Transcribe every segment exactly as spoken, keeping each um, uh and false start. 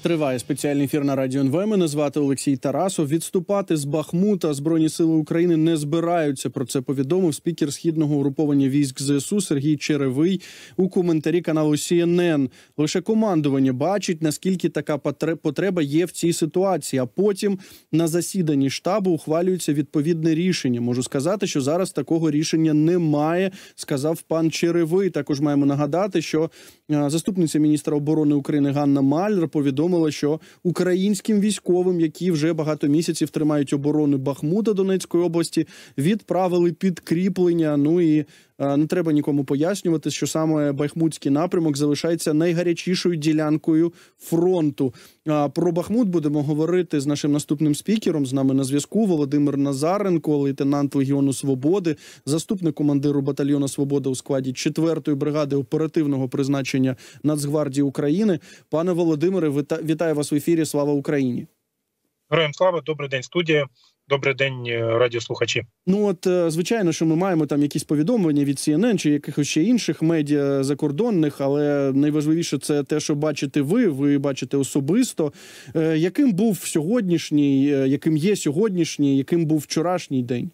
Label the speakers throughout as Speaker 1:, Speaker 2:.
Speaker 1: Триває спеціальний ефір на Радіо ен ве. Мене звати Олексій Тарасов. Відступати з Бахмута Збройні сили України не збираються. Про це повідомив спікер Східного угруповання військ зе ес у Сергій Черевий у коментарі каналу сі ен ен. Лише командування бачить, наскільки така потреба є в цій ситуації, а потім на засіданні штабу ухвалюється відповідне рішення. Можу сказати, що зараз такого рішення немає, сказав пан Черевий. Також маємо нагадати, що заступниця міністра оборони України Ганна Маляр повідомила, що українським військовим, які вже багато місяців тримають оборону Бахмута Донецької області, відправили підкріплення. Ну і е, не треба нікому пояснювати, що саме Бахмутський напрямок залишається найгарячішою ділянкою фронту. А про Бахмут будемо говорити з нашим наступним спікером. З нами на зв'язку Володимир Назаренко, лейтенант Легіону Свободи, заступник командиру батальйону Свобода у складі четвертої бригади оперативного призначення Нацгвардії України. Пане Володимире, вітаю вас в ефірі. Слава Україні!
Speaker 2: Героям слава, добрий день, студія. Добрий день, радіослухачі.
Speaker 1: Ну от, звичайно, що ми маємо там якісь повідомлення від сі ен ен чи якихось ще інших медіа закордонних, але найважливіше це те, що бачите ви, ви бачите особисто. Е, яким був сьогоднішній, яким є сьогоднішній, яким був вчорашній день?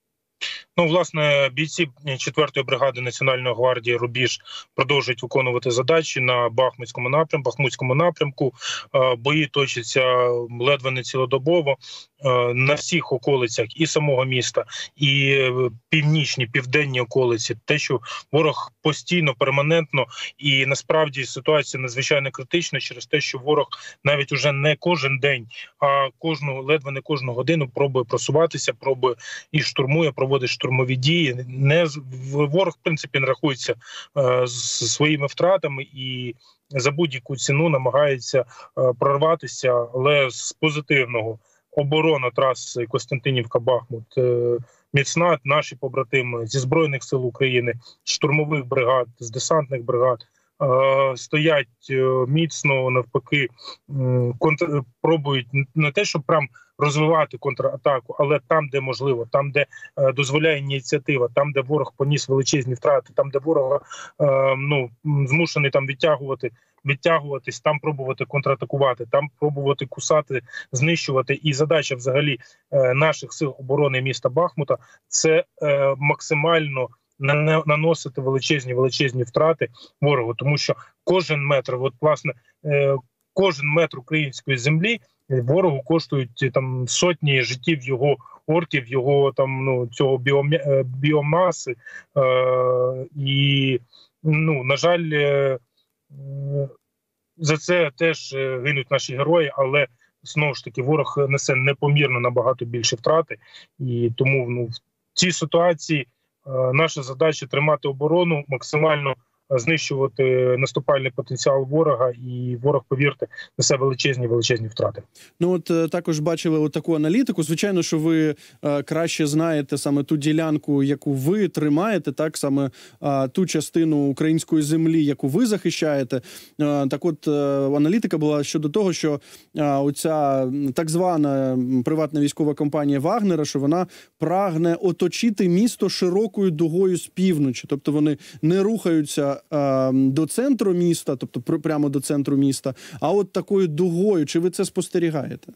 Speaker 2: Ну, власне, бійці четвертої бригади Національної гвардії «Рубіж» продовжують виконувати задачі на Бахмутському напрямку, Бахмутському напрямку. Бої точаться ледве не цілодобово на всіх околицях і самого міста, і північні, південні околиці. Те, що ворог постійно, перманентно, і насправді ситуація надзвичайно критична через те, що ворог навіть уже не кожен день, а кожну, ледве не кожну годину пробує просуватися, пробує і штурмує, проводить штурмові дії. Не ворог, в принципі, не рахується е, з своїми втратами і за будь-яку ціну намагається е, прорватися, але з позитивного. Оборона траси Костянтинівка-Бахмут е, міцна. Наші побратими зі Збройних сил України, з штурмових бригад, з десантних бригад е, стоять е, міцно, навпаки, е, контр... пробують не те, щоб прям розвивати контратаку, але там, де можливо, там, де е, дозволяє ініціатива, там, де ворог поніс величезні втрати, там, де ворог е, ну, змушений там відтягувати, відтягуватись, там пробувати контратакувати, там пробувати кусати, знищувати. І задача взагалі е, наших сил оборони міста Бахмута – це е, максимально наносити величезні, величезні втрати ворогу, тому що кожен метр, от власне, е, кожен метр української землі ворогу коштують там сотні життів його орків, його там ну цього біомя, біомаси. Е, і ну на жаль, е, за це теж гинуть наші герої, але знову ж таки ворог несе непомірно набагато більше втрати, і тому ну в цій ситуації е, наша задача тримати оборону, максимально знищувати наступальний потенціал ворога, і ворог, повірте, несе величезні, величезні втрати.
Speaker 1: Ну от також бачили от таку аналітику. Звичайно, що ви е, краще знаєте саме ту ділянку, яку ви тримаєте, так, саме е, ту частину української землі, яку ви захищаєте. Е, так от, е, аналітика була щодо того, що е, оця так звана приватна військова компанія Вагнера, що вона прагне оточити місто широкою дугою з півночі. Тобто вони не рухаються до центру міста, тобто прямо до центру міста, а от такою дугою. Чи ви це спостерігаєте?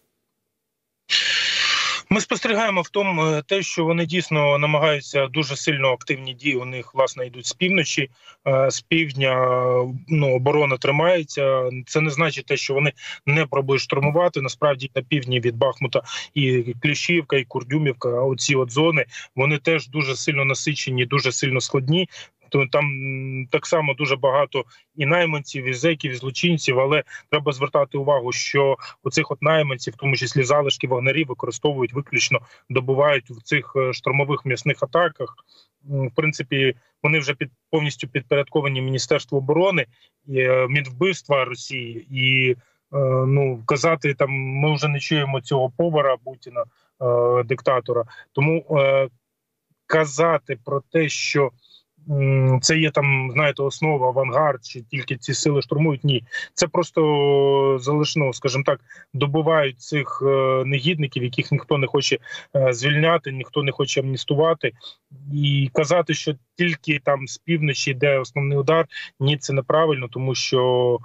Speaker 2: Ми спостерігаємо в тому те, що вони дійсно намагаються дуже сильно активні дії. У них, власне, йдуть з півночі, з півдня ну, оборона тримається. Це не значить те, що вони не пробують штурмувати. Насправді на півдні від Бахмута і Кліщівка, і Курдюмівка, оці от зони, вони теж дуже сильно насичені, дуже сильно складні. То там так само дуже багато і найманців, і зеків, і злочинців, але треба звертати увагу, що оцих от найманців, в тому числі залишки вагнерів, використовують виключно, добувають в цих штурмових м'ясних атаках. В принципі, вони вже під, повністю підпорядковані Міністерству оборони, і, Мінвбивства Росії, і ну казати там, ми вже не чуємо цього повара Путіна, диктатора. Тому казати про те, що це є там, знаєте, основа, авангард, чи тільки ці сили штурмують? Ні. Це просто залишно, скажімо так, добувають цих е, негідників, яких ніхто не хоче е, звільняти, ніхто не хоче амністувати. І казати, що тільки там з півночі йде основний удар, ні, це неправильно, тому що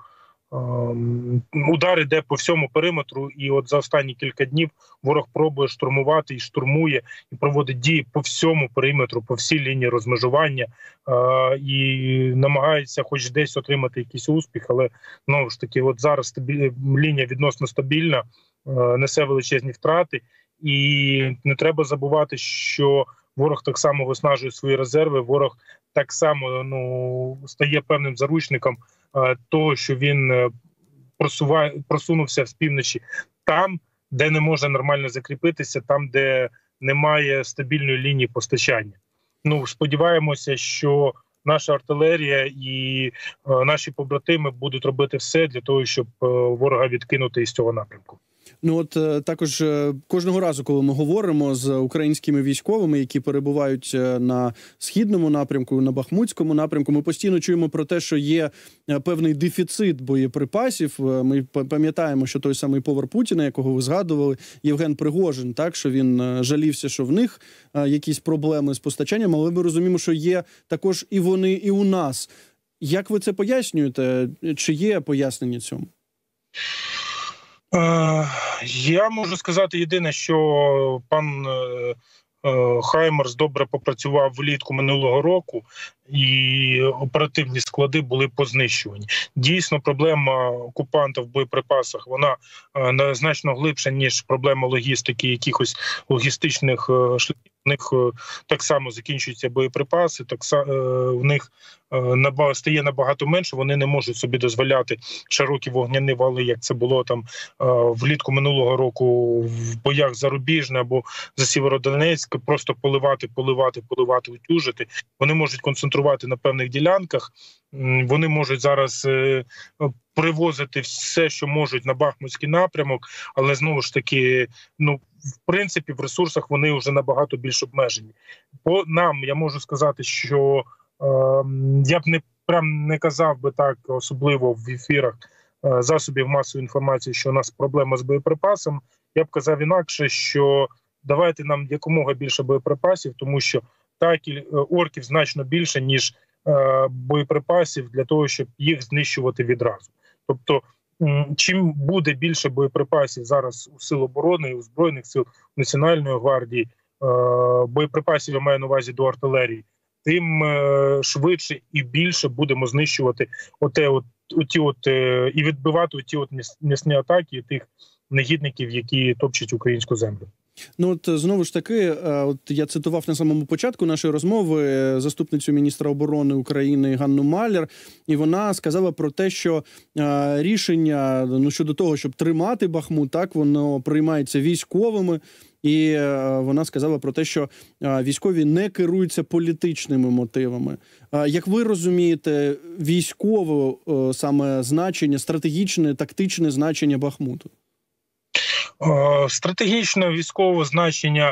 Speaker 2: Удар іде по всьому периметру, і от за останні кілька днів ворог пробує штурмувати і штурмує, і проводить дії по всьому периметру, по всій лінії розмежування, і намагається хоч десь отримати якийсь успіх, але, знову ж таки, от зараз стабіль... лінія відносно стабільна, несе величезні втрати, і не треба забувати, що ворог так само виснажує свої резерви, ворог так само ну, стає певним заручником того, що він просуває, просунувся з півночі там, де не може нормально закріпитися, там, де немає стабільної лінії постачання. Ну, сподіваємося, що наша артилерія і е, наші побратими будуть робити все для того, щоб е, ворога відкинути із цього напрямку.
Speaker 1: Ну от також кожного разу, коли ми говоримо з українськими військовими, які перебувають на східному напрямку, на Бахмутському напрямку, ми постійно чуємо про те, що є певний дефіцит боєприпасів. Ми пам'ятаємо, що той самий повар Путіна, якого ви згадували, Євген Пригожин, так, що він жалівся, що в них якісь проблеми з постачанням, але ми розуміємо, що є також і вони, і у нас. Як ви це пояснюєте? Чи є пояснення цьому?
Speaker 2: Я можу сказати єдине, що пан Хаймерс добре попрацював влітку минулого року, і оперативні склади були познищувані. Дійсно, проблема окупанта в боєприпасах, вона значно глибша, ніж проблема логістики, якихось логістичних шляхів. У них так само закінчуються боєприпаси, так в них стає набагато менше, вони не можуть собі дозволяти широкі вогняні вали, як це було там влітку минулого року в боях за Рубіжне або за Сєвєродонецьк, просто поливати, поливати, поливати, утюжити. Вони можуть концентрувати на певних ділянках, вони можуть зараз привозити все, що можуть на Бахмутський напрямок, але знову ж таки, ну, в принципі, в ресурсах вони вже набагато більш обмежені. По нам, я можу сказати, що е, я б не, прям не казав би так, особливо в ефірах е, засобів масової інформації, що у нас проблема з боєприпасом. Я б казав інакше, що давайте нам якомога більше боєприпасів, тому що так, орків значно більше, ніж е, боєприпасів для того, щоб їх знищувати відразу. Тобто, чим буде більше боєприпасів зараз у Сил оборони, у Збройних сил, Національної гвардії, боєприпасів, я маю на увазі до артилерії, тим швидше і більше будемо знищувати оте от, оті от, і відбивати оті от м'ясні атаки тих негідників, які топчуть українську землю.
Speaker 1: Ну от знову ж таки, от я цитував на самому початку нашої розмови заступницю міністра оборони України Ганну Маляр, і вона сказала про те, що е, рішення ну, щодо того, щоб тримати Бахмут, так, воно приймається військовими, і е, вона сказала про те, що е, військові не керуються політичними мотивами. Е, як ви розумієте, військове е, саме значення, стратегічне, тактичне значення Бахмуту?
Speaker 2: Стратегічне військове значення,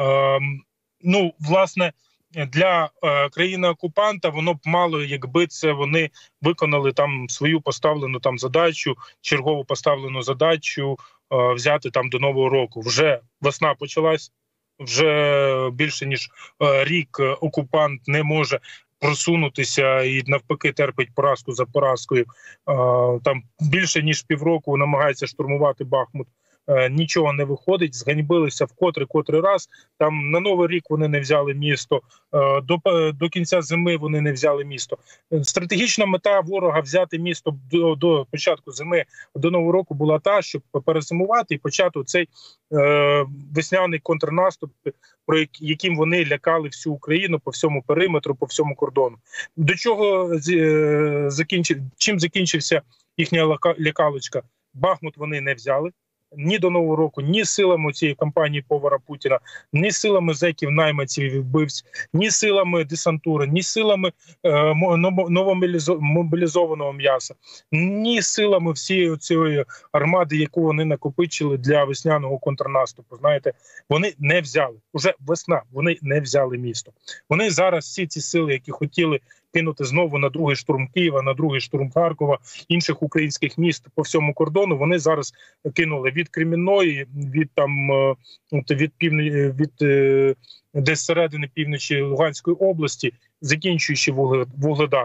Speaker 2: ну, власне, для країни-окупанта воно б мало, якби це вони виконали там свою поставлену там задачу, чергову поставлену задачу взяти там до Нового року. Вже весна почалась, вже більше ніж рік окупант не може просунутися і навпаки терпить поразку за поразкою. Там більше ніж півроку намагається штурмувати Бахмут. Нічого не виходить, зганьбилися в котрий-котрий раз. Там на Новий рік вони не взяли місто, до, до кінця зими вони не взяли місто. Стратегічна мета ворога взяти місто до, до початку зими, до Нового року була та, щоб перезимувати і почати цей е, весняний контрнаступ, про яким вони лякали всю Україну по всьому периметру, по всьому кордону. До чого е, закінчив, чим закінчився їхня лякалочка? Бахмут вони не взяли. Ні до Нового року, ні силами цієї кампанії повара Путіна, ні силами зеків, найманців і вбивць, ні силами десантури, ні силами е, новомобілізованого м'яса, ні силами всієї цієї армади, яку вони накопичили для весняного контрнаступу. Знаєте, вони не взяли. Уже весна, вони не взяли місто. Вони зараз всі ці сили, які хотіли кинути знову на другий штурм Києва, на другий штурм Харкова, інших українських міст по всьому кордону, вони зараз кинули від Кремінної, від там від півні, від десь середини півночі Луганської області, закінчуючи Вугледаром.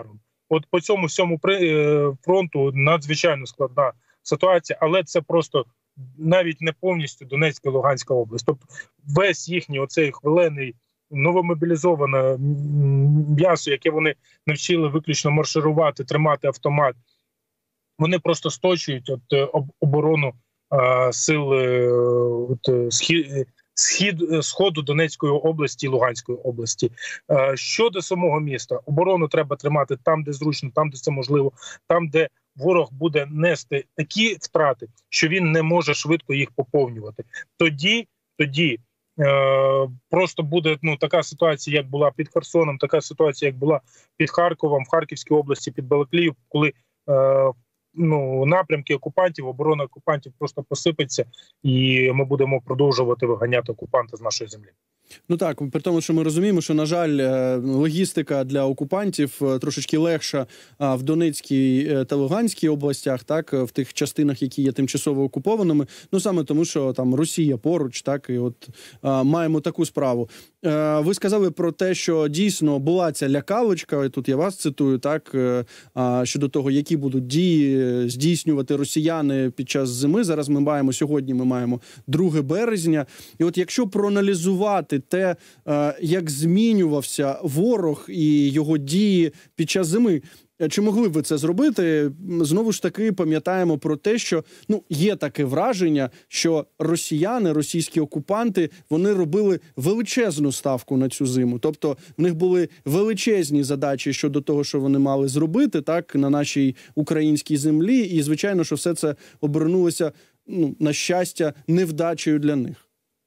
Speaker 2: от по цьому всьому фронту надзвичайно складна ситуація, але це просто навіть не повністю Донецька і Луганська область. Тобто весь їхній оцей хвилений новомобілізоване м'ясо, яке вони навчили виключно марширувати, тримати автомат, вони просто сточують от оборону а, сил от, схід, схід, сходу Донецької області і Луганської області. А, щодо самого міста, оборону треба тримати там, де зручно, там, де це можливо, там, де ворог буде нести такі втрати, що він не може швидко їх поповнювати. Тоді, тоді е, просто буде ну, така ситуація, як була під Херсоном, така ситуація, як була під Харковом, в Харківській області, під Балакліїв, коли е, ну, напрямки окупантів, оборона окупантів просто посипеться, і ми будемо продовжувати виганяти окупанта з нашої землі.
Speaker 1: Ну так, при тому, що ми розуміємо, що, на жаль, логістика для окупантів трошечки легша в Донецькій та Луганській областях, так, в тих частинах, які є тимчасово окупованими, ну саме тому, що там Росія поруч, так, і от а, маємо таку справу. А, ви сказали про те, що дійсно була ця лякалочка, і тут я вас цитую, так, а, щодо того, які будуть дії здійснювати росіяни під час зими. Зараз ми маємо, сьогодні ми маємо друге березня, і от якщо проаналізувати те, як змінювався ворог і його дії під час зими. Чи могли б ви це зробити? Знову ж таки, пам'ятаємо про те, що ну є таке враження, що росіяни, російські окупанти, вони робили величезну ставку на цю зиму. Тобто в них були величезні задачі щодо того, що вони мали зробити, так, на нашій українській землі. І, звичайно, що все це обернулося, ну, на щастя, невдачею для них.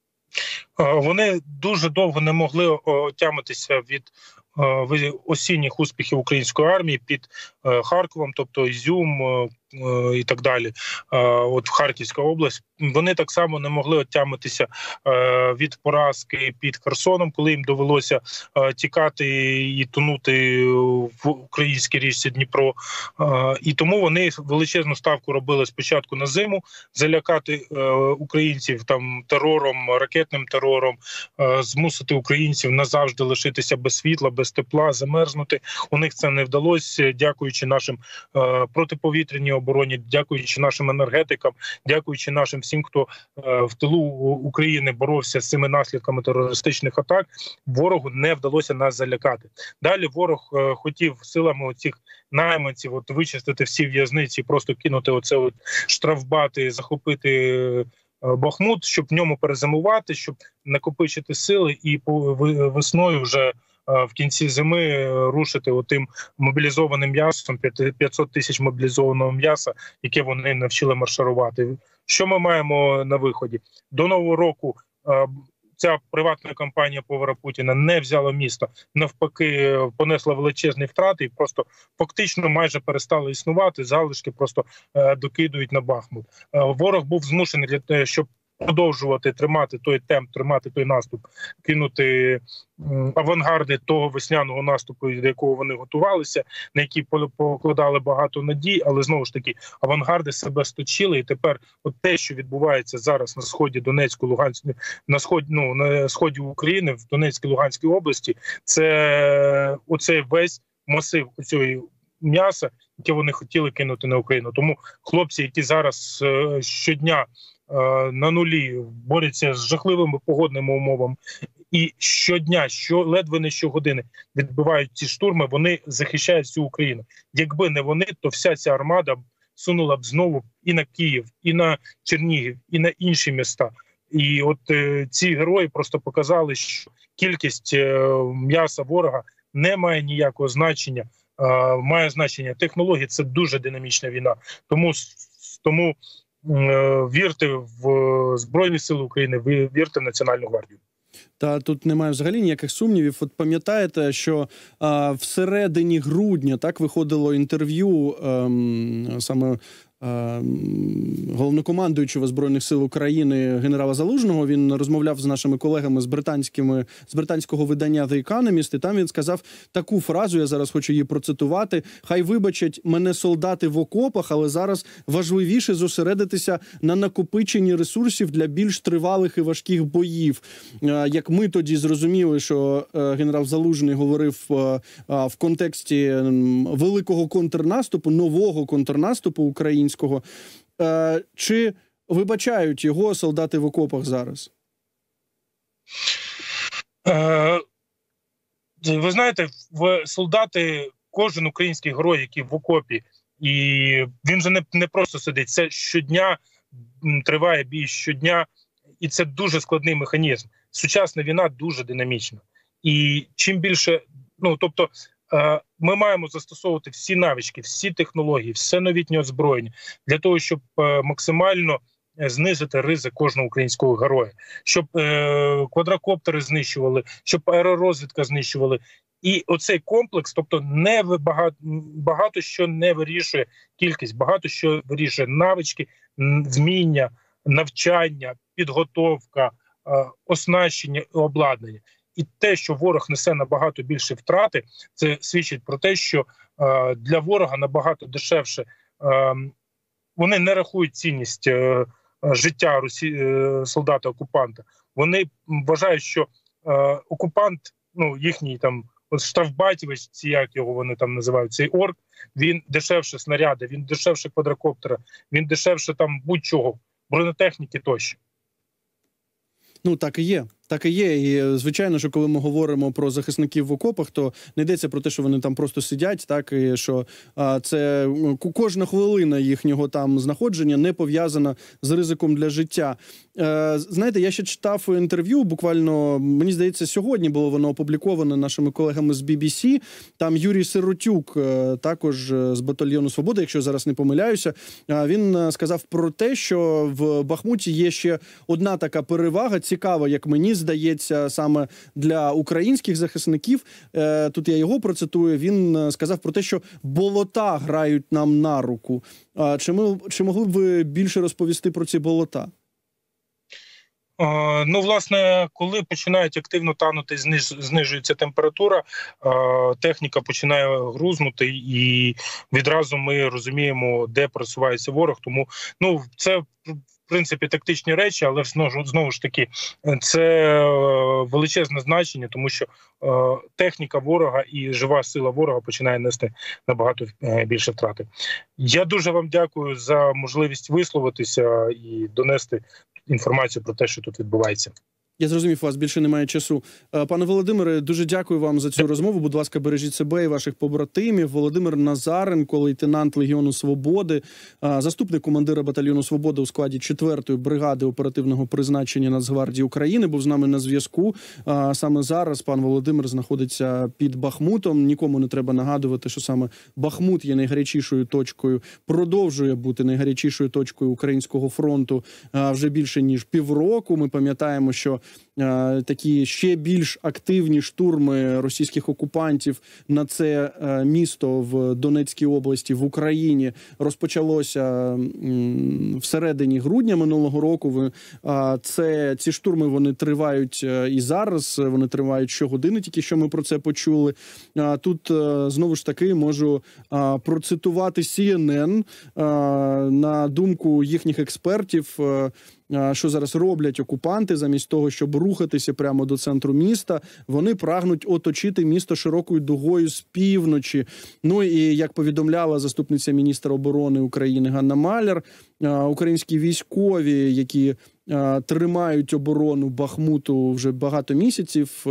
Speaker 2: Вони дуже довго не могли отямитися від осінніх успіхів української армії під Харковом, тобто Ізюм і так далі, от в Харківська область. Вони так само не могли отямитися від поразки під Херсоном, коли їм довелося тікати і тонути в українській річці Дніпро. І тому вони величезну ставку робили спочатку на зиму, залякати українців там терором, ракетним терором, змусити українців назавжди лишитися без світла, без тепла, замерзнути. У них це не вдалося, дякуючи нашим протиповітряній обороні, дякуючи нашим енергетикам, дякуючи нашим всім, хто е, в тилу України боровся з цими наслідками терористичних атак, ворогу не вдалося нас залякати. Далі ворог е, хотів силами оцих найманців от, вичистити всі в'язниці, просто кинути оце от штрафбати, захопити е, Бахмут, щоб в ньому перезимувати, щоб накопичити сили і по весною вже в кінці зими рушити отим мобілізованим м'ясом, п'ятсот тисяч мобілізованого м'яса, яке вони навчили марширувати. Що ми маємо на виході? До Нового року ця приватна компанія повара Путіна не взяла місто, навпаки понесла величезні втрати і просто фактично майже перестали існувати, залишки просто докидують на Бахмут. Ворог був змушений для того, щоб продовжувати тримати той темп, тримати той наступ, кинути авангарди того весняного наступу, до якого вони готувалися, на які покладали багато надій, але знову ж таки авангарди себе сточили, і тепер от те, що відбувається зараз на сході Донецької, Луганської, на сході, ну, на сході України, в Донецькій, Луганській області, це оцей весь масив цієї м'яса, яке вони хотіли кинути на Україну. Тому хлопці, які зараз щодня на нулі борються з жахливими погодними умовами і щодня, що ледве не щогодини відбивають ці штурми, вони захищають всю Україну. Якби не вони, то вся ця армада сунула б знову і на Київ, і на Чернігів, і на інші міста. І от е, ці герої просто показали, що кількість е, м'яса ворога не має ніякого значення. Е, має значення технології, це дуже динамічна війна. Тому, тому вірте в Збройні Сили України, вірте в Національну гвардію.
Speaker 1: Та тут немає взагалі ніяких сумнівів. От пам'ятаєте, що а, в середині грудня так виходило інтерв'ю ем, саме головнокомандуючого Збройних сил України генерала Залужного. Він розмовляв з нашими колегами з британськими з британського видання The Economist, і там він сказав таку фразу, я зараз хочу її процитувати: «Хай вибачать мене солдати в окопах, але зараз важливіше зосередитися на накопиченні ресурсів для більш тривалих і важких боїв». Як ми тоді зрозуміли, що генерал Залужний говорив в контексті великого контрнаступу, нового контрнаступу українського, чи вибачають його солдати в окопах зараз?
Speaker 2: Ви знаєте, в солдати, кожен український герой, який в окопі, і він же не, не просто сидить, це щодня триває бій, щодня, і це дуже складний механізм. Сучасна війна дуже динамічна. І чим більше, ну, тобто, ми маємо застосовувати всі навички, всі технології, все новітнє озброєння для того, щоб максимально знизити ризик кожного українського героя, щоб е, квадрокоптери знищували, щоб аеророзвідка знищували. І оцей комплекс, тобто не багато, багато що не вирішує кількість, багато що вирішує навички, вміння, навчання, підготовка, е, оснащення і обладнання. І те, що ворог несе набагато більше втрати, це свідчить про те, що е, для ворога набагато дешевше, е, вони не рахують цінність е, життя Росі... е, солдата-окупанта. Вони вважають, що е, окупант, ну їхній там штрафбатівець, ці як його вони там називають, цей орк, він дешевше снаряди, він дешевше квадрокоптера, він дешевше там будь-чого, бронетехніки тощо.
Speaker 1: Ну, так і є. Так і є. І, звичайно, що коли ми говоримо про захисників в окопах, то не йдеться про те, що вони там просто сидять, так, і що а, це кожна хвилина їхнього там знаходження не пов'язана з ризиком для життя. Е, знаєте, я ще читав інтерв'ю, буквально, мені здається, сьогодні було воно опубліковане нашими колегами з бі бі сі. Там Юрій Сиротюк, також з батальйону «Свобода», якщо зараз не помиляюся, він сказав про те, що в Бахмуті є ще одна така перевага, цікава, як мені здається, саме для українських захисників. Тут я його процитую. Він сказав про те, що болота грають нам на руку. Чи, ми, чи могли б ви більше розповісти про ці болота?
Speaker 2: Uh, ну, власне, коли починають активно танути, зниж, знижується температура, uh, техніка починає грузнути, і відразу ми розуміємо, де просувається ворог. Тому, ну, це, в принципі, тактичні речі, але знову, знову ж таки, це величезне значення, тому що uh, техніка ворога і жива сила ворога починає нести набагато uh, більше втрати. Я дуже вам дякую за можливість висловитися і донести інформацію про те, що тут відбувається.
Speaker 1: Я зрозумів, у вас більше немає часу. Пане Володимире, дуже дякую вам за цю розмову. Будь ласка, бережіть себе і ваших побратимів. Володимир Назаренко, лейтенант Легіону Свободи, заступник командира батальйону «Свобода» у складі четвертої бригади оперативного призначення Нацгвардії України, був з нами на зв'язку. Саме зараз пан Володимир знаходиться під Бахмутом. Нікому не треба нагадувати, що саме Бахмут є найгарячішою точкою, продовжує бути найгарячішою точкою українського фронту вже більше ніж півроку. Ми пам'ятаємо, що такі ще більш активні штурми російських окупантів на це місто в Донецькій області, в Україні, розпочалося всередині грудня минулого року. Це, ці штурми, вони тривають і зараз, вони тривають щогодини, тільки що ми про це почули. Тут, знову ж таки, можу процитувати Сі Ен Ен. На думку їхніх експертів, що зараз роблять окупанти, замість того, щоб рухатися прямо до центру міста, вони прагнуть оточити місто широкою дугою з півночі. Ну і, як повідомляла заступниця міністра оборони України Ганна Маляр, українські військові, які тримають оборону Бахмуту вже багато місяців,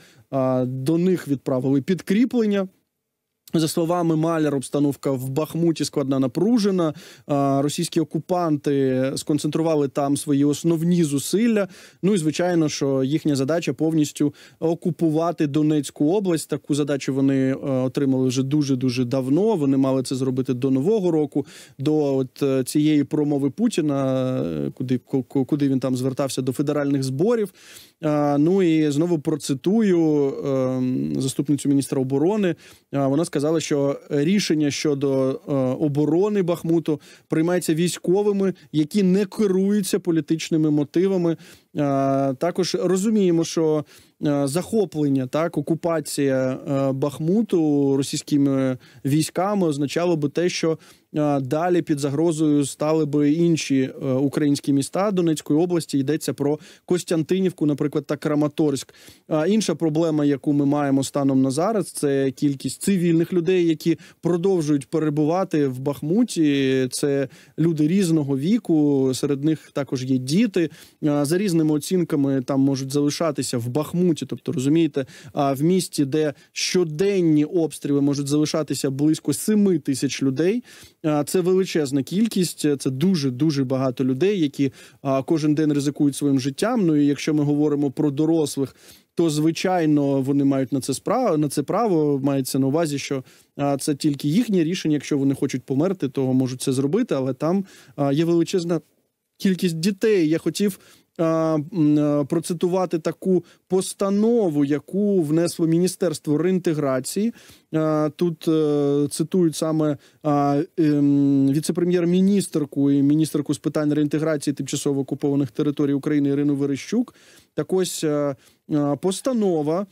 Speaker 1: до них відправили підкріплення. За словами Маляр, обстановка в Бахмуті складна, напружена. Російські окупанти сконцентрували там свої основні зусилля. Ну і, звичайно, що їхня задача повністю окупувати Донецьку область. Таку задачу вони отримали вже дуже-дуже давно. Вони мали це зробити до Нового року, до от цієї промови Путіна, куди, куди він там звертався до федеральних зборів. Ну і знову процитую заступницю міністра оборони. Вона сказала, сказали, що рішення щодо оборони Бахмуту приймається військовими, які не керуються політичними мотивами. Також розуміємо, що захоплення, так, окупація Бахмуту російськими військами означало би те, що далі під загрозою стали би інші українські міста Донецької області. Йдеться про Костянтинівку, наприклад, та Краматорськ. Інша проблема, яку ми маємо станом на зараз, це кількість цивільних людей, які продовжують перебувати в Бахмуті. Це люди різного віку, серед них також є діти. За різними оцінками там можуть залишатися в Бахмуті, тобто, розумієте, в місті, де щоденні обстріли можуть залишатися близько семи тисяч людей. Це величезна кількість, це дуже-дуже багато людей, які кожен день ризикують своїм життям. Ну і якщо ми говоримо про дорослих, то, звичайно, вони мають на це справу, на це право, мається на увазі, що це тільки їхнє рішення. Якщо вони хочуть померти, то можуть це зробити, але там є величезна кількість дітей. Я хотів процитувати таку постанову, яку внесло Міністерство реінтеграції. Тут цитують саме віце-прем'єр-міністерку і міністерку з питань реінтеграції тимчасово окупованих територій України Ірину Верещук. Так ось постанова,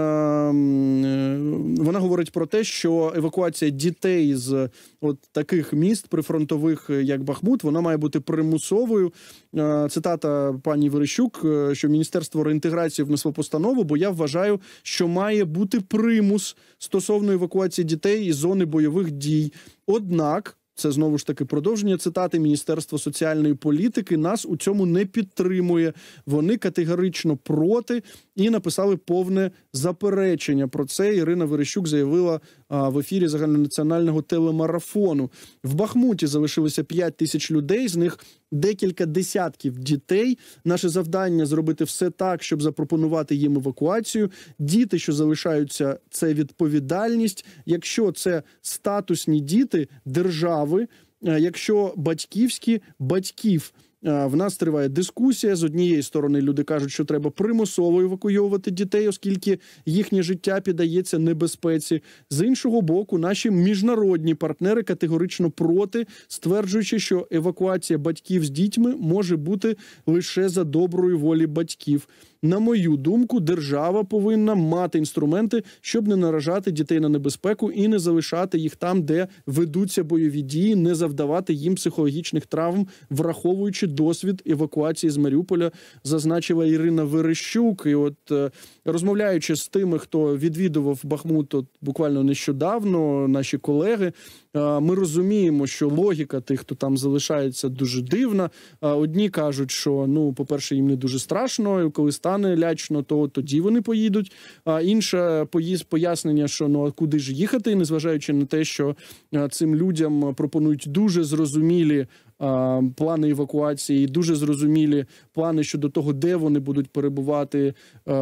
Speaker 1: вона говорить про те, що евакуація дітей з от таких міст прифронтових, як Бахмут, вона має бути примусовою. Цитата пані Верещук, що Міністерство реінтеграції внесло постанову, бо я вважаю, що має бути примус стосовно евакуації дітей із зони бойових дій. Однак, це знову ж таки продовження цитати, Міністерство соціальної політики нас у цьому не підтримує. Вони категорично проти і написали повне заперечення. Про це Ірина Верещук заявила в ефірі загальнонаціонального телемарафону. В Бахмуті залишилося п'ять тисяч людей, з них декілька десятків дітей. Наше завдання – зробити все так, щоб запропонувати їм евакуацію. Діти, що залишаються, це відповідальність. Якщо це статусні діти держави, якщо батьківські – батьків. В нас триває дискусія. З однієї сторони люди кажуть, що треба примусово евакуйовувати дітей, оскільки їхнє життя піддається небезпеці. З іншого боку, наші міжнародні партнери категорично проти, стверджуючи, що евакуація батьків з дітьми може бути лише за доброї волі батьків. На мою думку, держава повинна мати інструменти, щоб не наражати дітей на небезпеку і не залишати їх там, де ведуться бойові дії, не завдавати їм психологічних травм, враховуючи досвід евакуації з Маріуполя, зазначила Ірина Верещук. І от розмовляючи з тими, хто відвідував Бахмут от буквально нещодавно, наші колеги, ми розуміємо, що логіка тих, хто там залишається, дуже дивна. Одні кажуть, що, ну, по-перше, їм не дуже страшно, і коли стане лячно, то тоді вони поїдуть. А інше пояснення, що, ну, а куди ж їхати, незважаючи на те, що цим людям пропонують дуже зрозумілі плани евакуації, дуже зрозумілі плани щодо того, де вони будуть перебувати,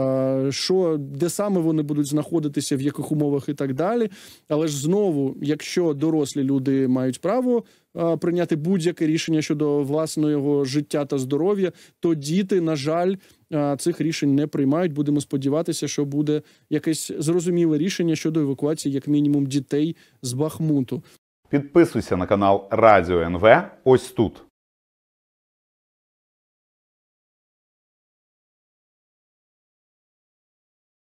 Speaker 1: що, де саме вони будуть знаходитися, в яких умовах і так далі. Але ж знову, якщо дорослі люди мають право прийняти будь-яке рішення щодо власного життя та здоров'я, то діти, на жаль, цих рішень не приймають. Будемо сподіватися, що буде якесь зрозуміле рішення щодо евакуації, як мінімум, дітей з Бахмуту.
Speaker 3: Підписуйся на канал Радіо ен ве ось тут.